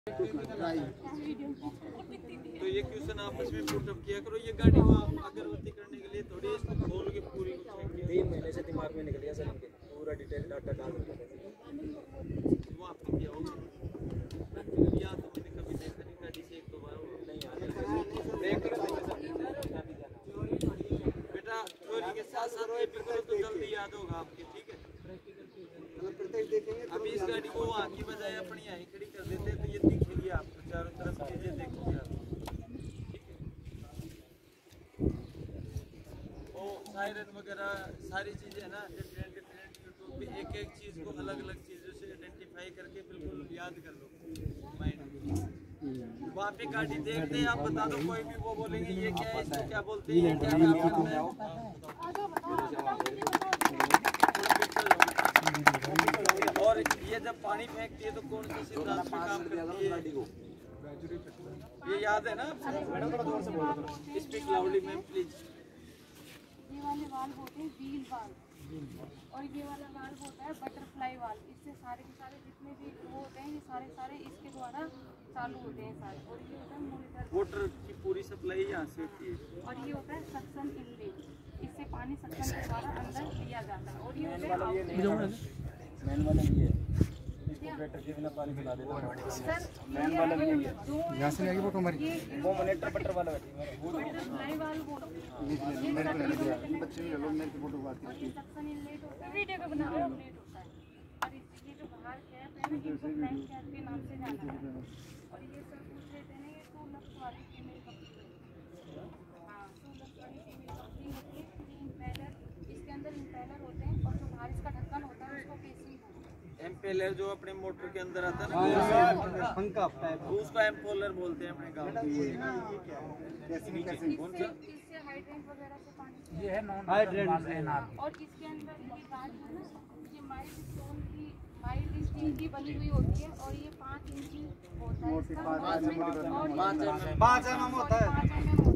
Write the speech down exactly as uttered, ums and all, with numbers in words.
तो ये क्वेश्चन आपस में पुटअप किया करो। ये गाड़ी को अगरबत्ती करने के लिए थोड़ी इसको खोल के पूरी तीन महीने से दिमाग में निकल गया सर इनके पूरा डिटेल डाटा डाल दिया वो आपने किया होगा या तो मैंने कभी देखा नहीं गाड़ी से एक दो बार नहीं आया बेटा चोरी के साथ साथ ये भी करो तो जल्दी याद होगा आपके। ठीक है अभी इस गाड़ी को वहाँ की बजाय अपनी यहीं खड़ी कर देते तो ये दिखेगी आपको चारों तरफ चीजें देखोगे आप। ठीक है वो सायरन वगैरह सारी चीजें ना डिफरेंट डिफरेंट यूट्यूब पे एक एक चीज को अलग अलग चीजों से आइडेंटिफाई करके बिल्कुल याद कर लो माइंड में। वहाँ पे गाड़ी देखते हैं आप बता दो कोई भी वो बोलेंगे ये क्या है इसको क्या बोलते हैं ये क्या काम करता है। और ये जब पानी फेंकती है तो कौन सी सिद्धांत पे काम करती है ये याद है ना? Speak loudly ma'am please. ये वाले वाल होते हैं व्हील वाल और ये वाला वाल होता है बटरफ्लाई वाल। इससे सारे के सारे जितने भी वो होते हैं ये सारे सारे इसके द्वारा चालू होते हैं सारे। और ये होता है मॉनिटर वाटर की पूरी सप्लाई यहाँ से होती है और ये होता है सक्शन इनलेट। इससे पानी सक्शन के द्वारा अंदर लिया जाता है। और ये होता है मेन वाला ये है इसको बेटर के बिना पानी पिला देता है सर मेन वाला ये है यहाँ से आगे वो कमर वो मॉनिटर बटर वाला बैठी है वो बटरफ्लाई वाल बोलते हैं। बच्चे भी लोग मेरे फोटो बात और ये सक्शन इनलेट होता है वीडियो का बना हुआ इनलेट होता है। और ये जो बाहर कैप है इनको फ्लैश कैप के नाम से जाना जाता है। और ये सब पूछ रहे थे ना ये टू लक्स वाली फीमेल कंपनी। हाँ टू लक्स वाली फीमेल कंपनी होती है। इम्पेलर इसके अंदर इम्पेलर होते हैं और जो बाहर इसका ढक्कन होता है उसको केसिंग होता है। एम्पेलर जो अपने मोटर के अंदर आता है ना पंखा उसको एम्पोलर बोलते हैं अपने गाँव में। इससे हाइड्रेंट वगैरह से पानी ये है नॉन हाइड्रेंट और इसके अंदर ये गार्ड है ना ये माइल्ड स्टोन की माइल्ड स्टील की बनी हुई होती है। और ये पाँच इंच होता है इसका और पाँच पाँच एम एम होता है। पाँच एम एम